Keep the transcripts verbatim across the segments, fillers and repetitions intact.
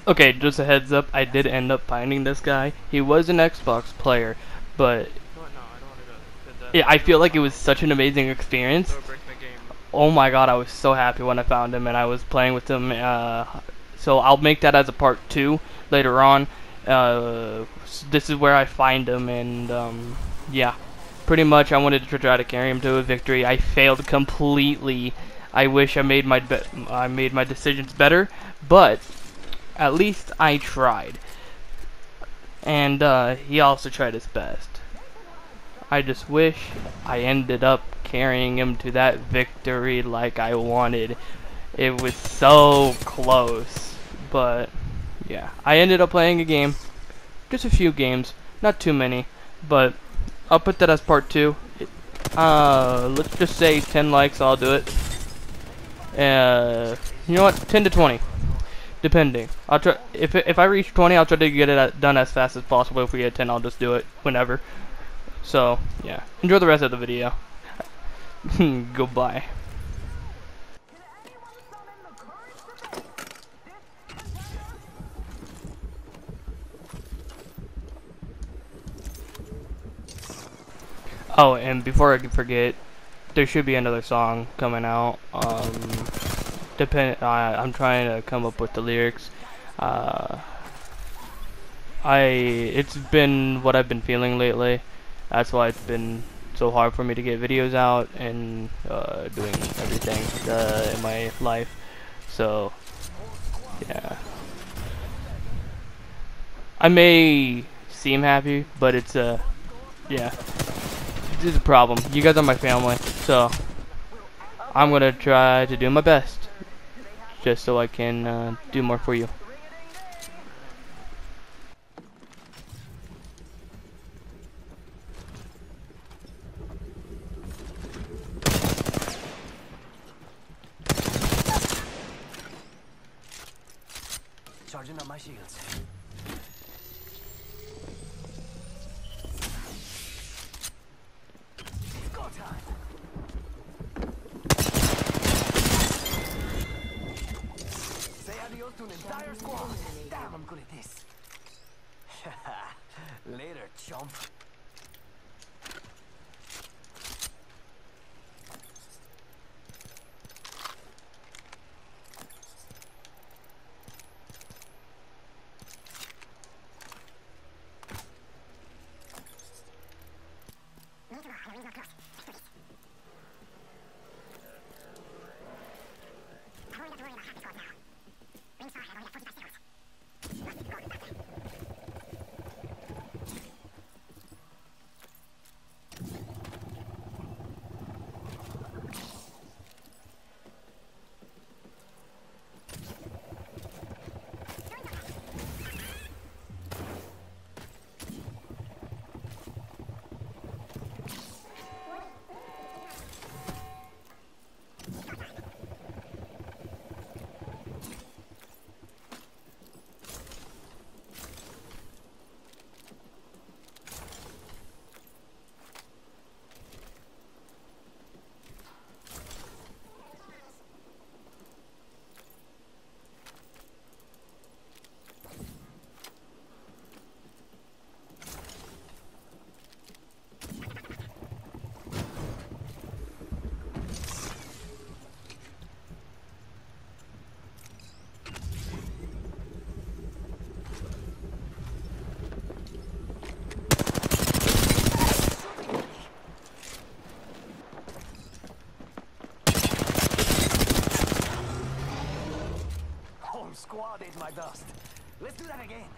Okay, just a heads up, I did end up finding this guy. He was an Xbox player, but No, no, I don't want to go there. Cause, uh, yeah, I you know feel what like it I'm was talking such an amazing experience. about. They're breaking the game. Oh my god, I was so happy when I found him and I was playing with him. Uh, so I'll make that as a part two later on. Uh, this is where I find him, and um, yeah, pretty much I wanted to try to carry him to a victory. I failed completely. I wish I made my be I made my decisions better, but at least I tried. And uh, he also tried his best. I just wish I ended up carrying him to that victory like I wanted. It was so close. But yeah, I ended up playing a game. Just a few games, not too many. But I'll put that as part two. Uh, let's just say ten likes, I'll do it. Uh, you know what? ten to twenty, depending. I'll try. If if I reach twenty, I'll try to get it done as fast as possible. If we get ten, I'll just do it whenever. So, yeah. Enjoy the rest of the video. Goodbye. Oh, and before I forget, there should be another song coming out. Um, depend. I I'm trying to come up with the lyrics. Uh, I it's been what I've been feeling lately. That's why it's been so hard for me to get videos out and uh, doing everything uh, in my life. So yeah, I may seem happy, but it's a uh, yeah, it's a problem. You guys are my family, so I'm gonna try to do my best, just so I can uh, do more for you. Charging up my shields. It's go time. Say adios to an entire squad. Damn, I'm good at this. Later, chump. Squad ate my dust. Let's do that again.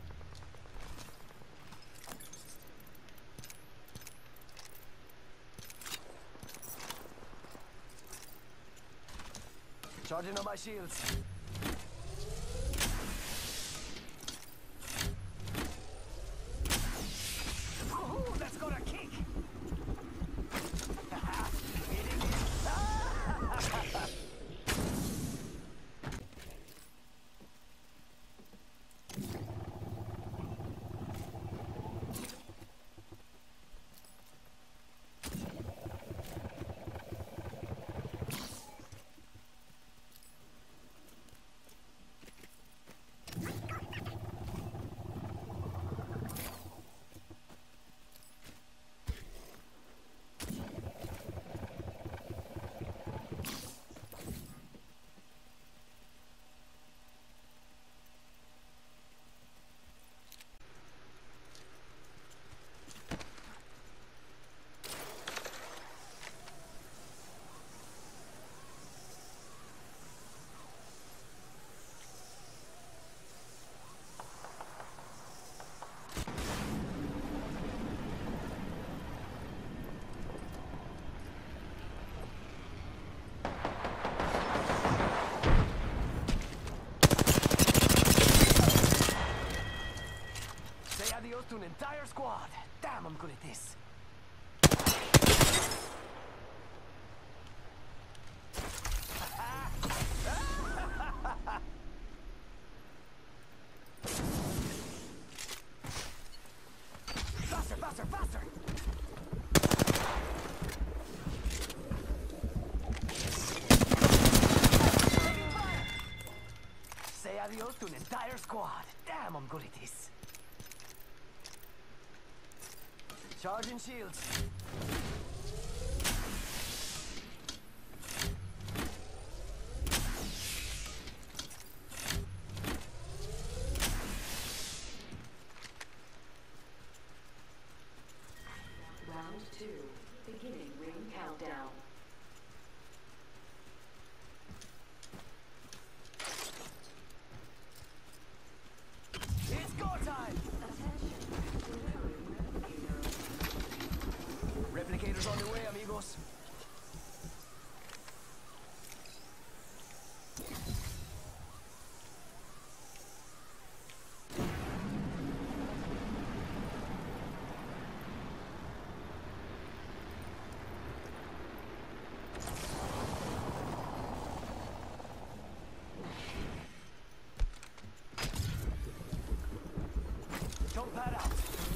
Charging on my shields. Ooh, that's got a kick. adios to an entire squad. Damn, I'm good at this. Faster, faster, faster! Taking fire! Say adios to an entire squad. Damn, I'm good at this. Charging shields. Round two, beginning ring countdown. It's go time! Attention, delivering replicator. Replicators on the way, amigos. Jump pad out.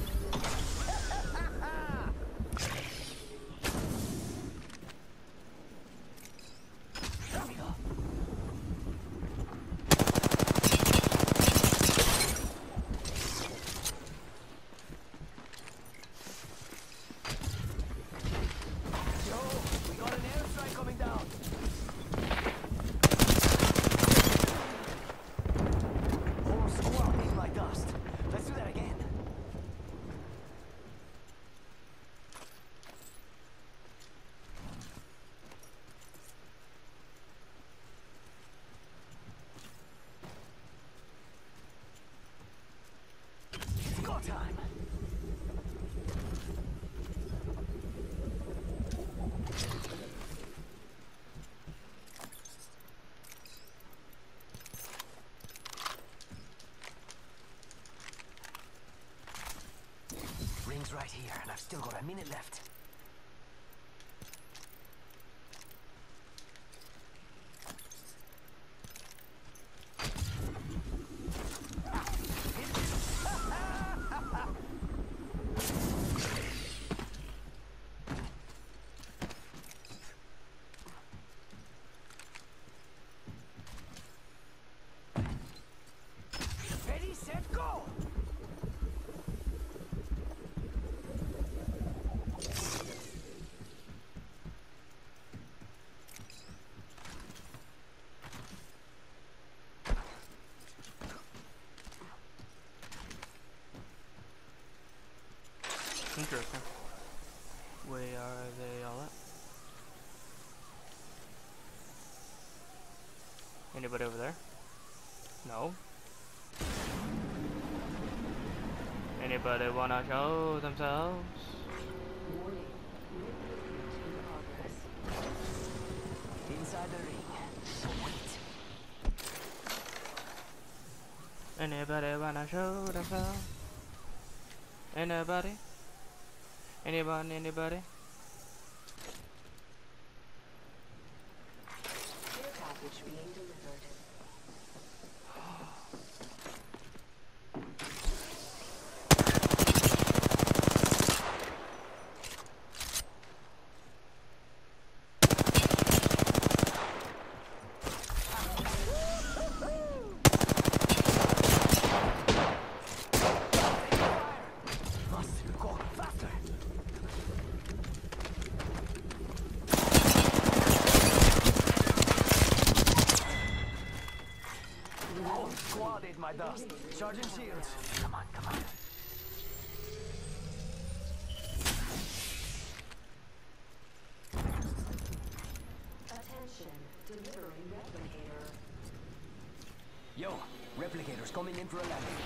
There we go. Yo, we got an airstrike coming down. Whole squad ate my dust. Let's do that again. It's go time. Ring's right here, and I've still got a minute left. Ready, set, go! Interesting. Where are they all at? Anybody over there? No. Anybody wanna show themselves? Warning, ring in progress. Inside the ring. So wait. Anybody wanna show themselves? Anybody? Anybody? Anybody? Care package being delivered. Must go faster. Whole squad ate my dust. Charging shields. Come on, come on. Attention, delivering replicator. Yo, replicators coming in for a landing.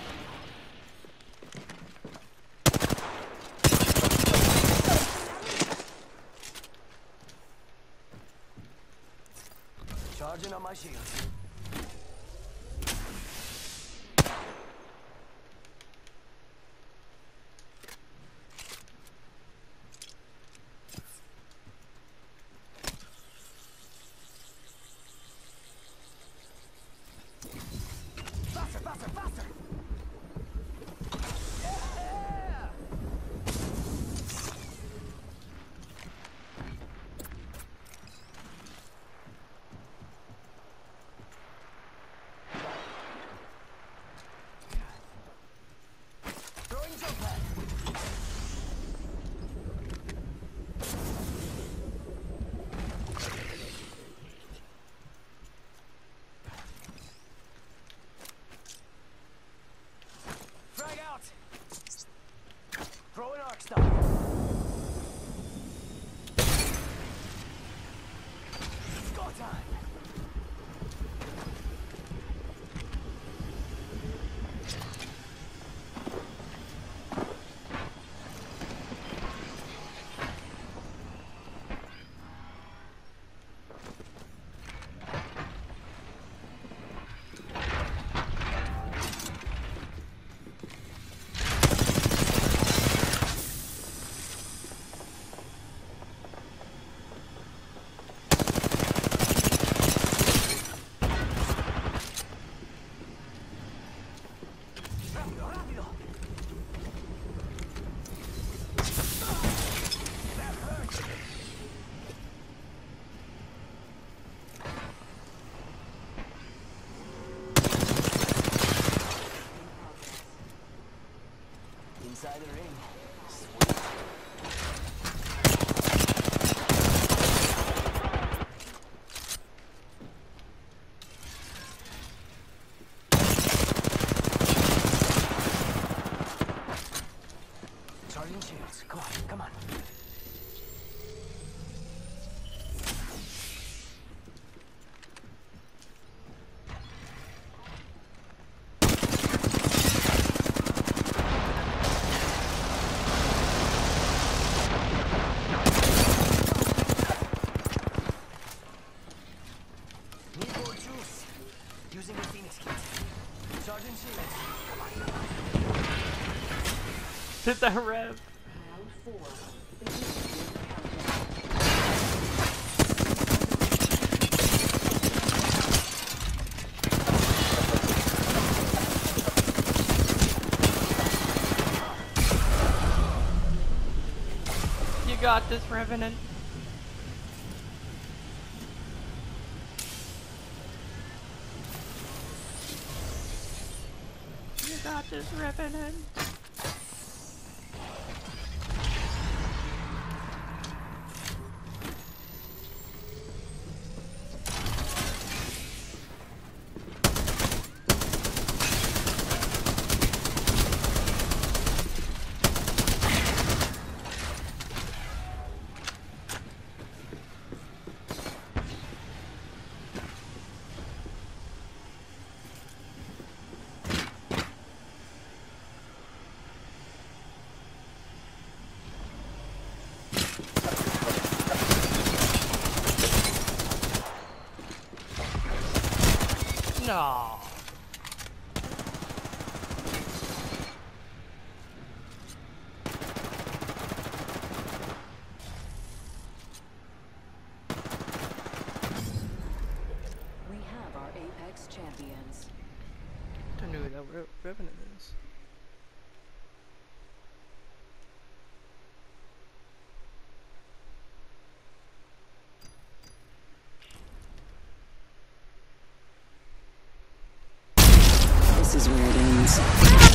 Charging on my shields. Rápido, rápido. That hurts. Inside the ring. Sweet. Charging shields. Come on, come on. Need more juice. Using the Phoenix kit. Charging shields. Come on, come on. Hit that rev. Round four. Begin countdown. You got this, Revenant. You got this, Revenant. No. We have our Apex champions. I don't know who that Re Revenant is. This is where it ends.